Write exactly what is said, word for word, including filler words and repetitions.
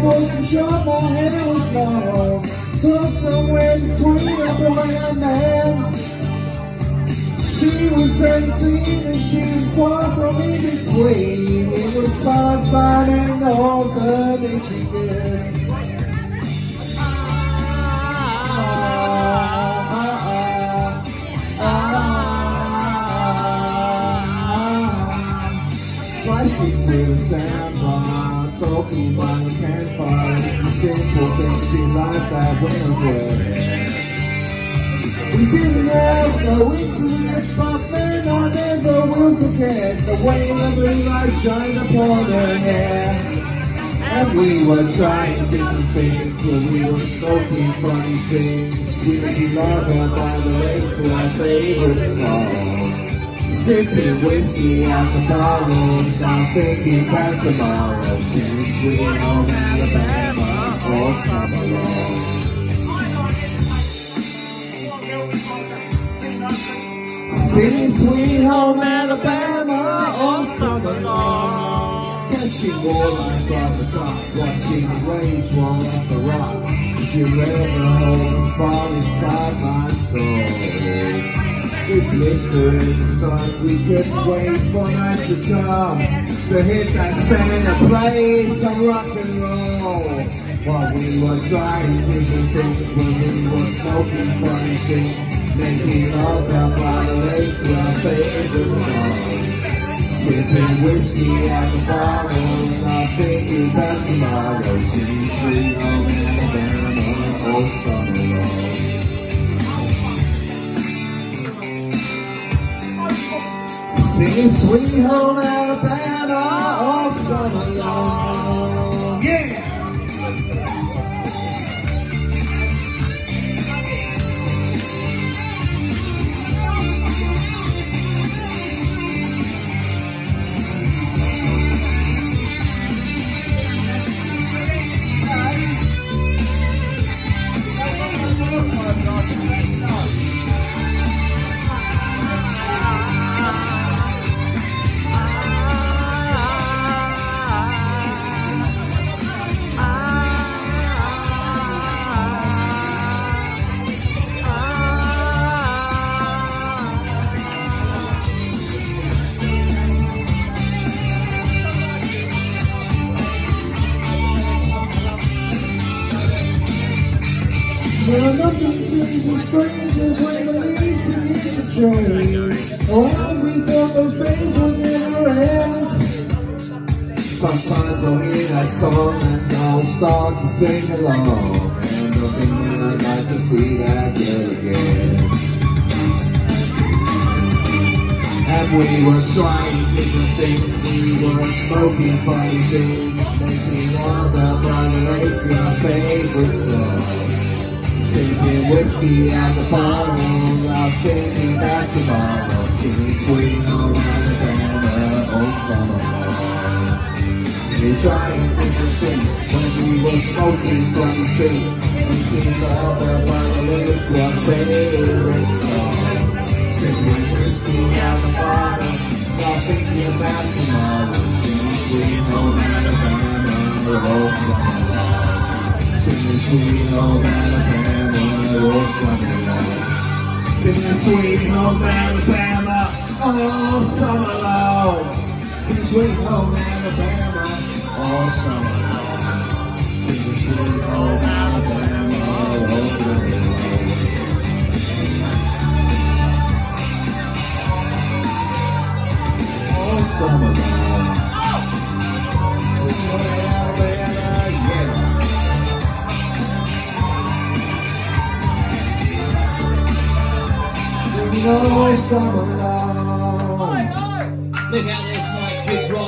for some short, my hair was long. Cause somewhere between a boy and man. She was seventeen and she was far from in between. It was sunshine and all the things she did. Flashing through the sandbar, talking by the campfire. It's the simple things in life that we'll do. We didn't have no internet, but man, I never will forget the way the moonlight shined upon her hair. And we were trying different things, when we were smoking funny things. We would be loved by the lake to our favorite song. Sipping whiskey at the bottles, now thinking about tomorrow. Singing Sweet Home Alabama all summer long. Singing Sweet Home Alabama all summer long. Catching walleye from the top, watching the waves roll up the rocks. You ever hold a spot inside my soul. With blister in the sun, we couldn't wait for night to come to hit that center play some rock and roll. While we were trying different things, when we were smoking funny things, making love out by the lake to our favorite song. Sipping whiskey at the bottle, not thinking about tomorrow. Singing Sweet Home Alabama all summer long. Singing Sweet Home Alabama all summer long. Yeah! Well, nothing seems as strange as when the leaves begin to change. Oh, we thought those days would never end. Sometimes I'll hear that song and I'll start to sing along. And nothing that I'd like to see that girl again. And we were trying different things, we were smoking funny things, making love out by the lake to our favorite song. Sipping whiskey at the bottle, I'm thinking about tomorrow. Singing Sweet Home Alabama all summer long. We're trying different things, when we were smoking funny things, making love out by the lake to our favorite song. Sipping whiskey at the bottle, I'm thinking about tomorrow. Singing Sweet Home Alabama all summer long. Singing Sweet Home Alabama all summer long. Singing Sweet Home Alabama all summer long. Singing Sweet Home Alabama all summer long. Singing Sweet Home Alabama all summer long. All summer long. Sweet Home Alabama, yeah. All summer long. Look out there tonight, big rock.